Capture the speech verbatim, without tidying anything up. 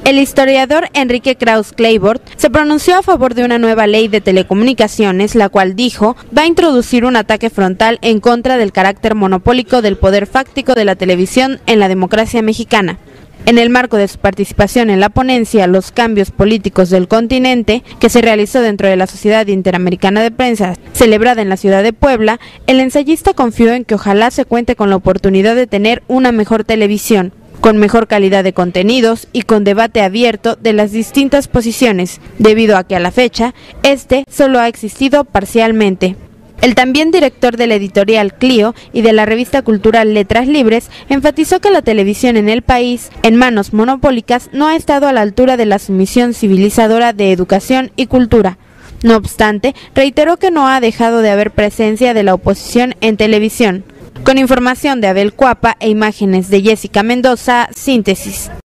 El historiador Enrique Krauss Claiborne se pronunció a favor de una nueva ley de telecomunicaciones, la cual dijo va a introducir un ataque frontal en contra del carácter monopólico del poder fáctico de la televisión en la democracia mexicana. En el marco de su participación en la ponencia Los cambios políticos del continente, que se realizó dentro de la Sociedad Interamericana de Prensa, celebrada en la ciudad de Puebla, el ensayista confió en que ojalá se cuente con la oportunidad de tener una mejor televisión, con mejor calidad de contenidos y con debate abierto de las distintas posiciones, debido a que a la fecha, este solo ha existido parcialmente. El también director de la editorial Clio y de la revista cultural Letras Libres enfatizó que la televisión en el país, en manos monopólicas, no ha estado a la altura de la sumisión civilizadora de educación y cultura. No obstante, reiteró que no ha dejado de haber presencia de la oposición en televisión. Con información de Abel Cuapa e imágenes de Jessica Mendoza, Síntesis.